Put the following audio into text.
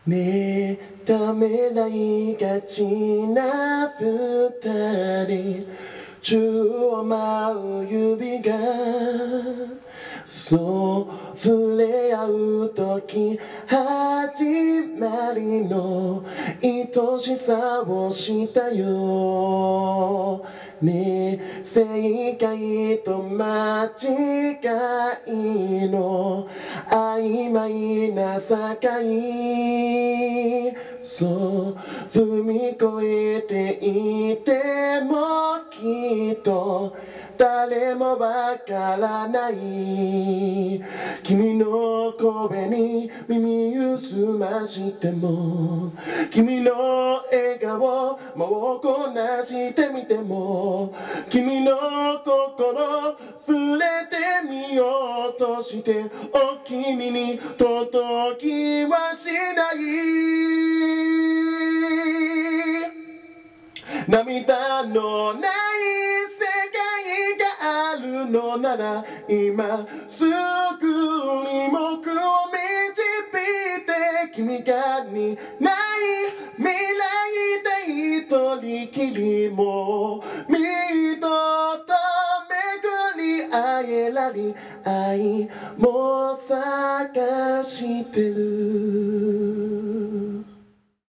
ねえためらいがちな二人、宙を舞う指がそう触れ合う時、始まりの愛しさをしたよ。ねえ正解と間違いの曖昧な境、そう踏み越えていてもきっと誰もわからない、君の声に耳を澄ましても、君の笑顔もうこなしてみても、君の心触れてみようとしてお君に届きはしない、涙のない世界があるのなら今すぐに僕を導いて、君がにない未来で一人きりも二度と巡り会えらり愛も探してる。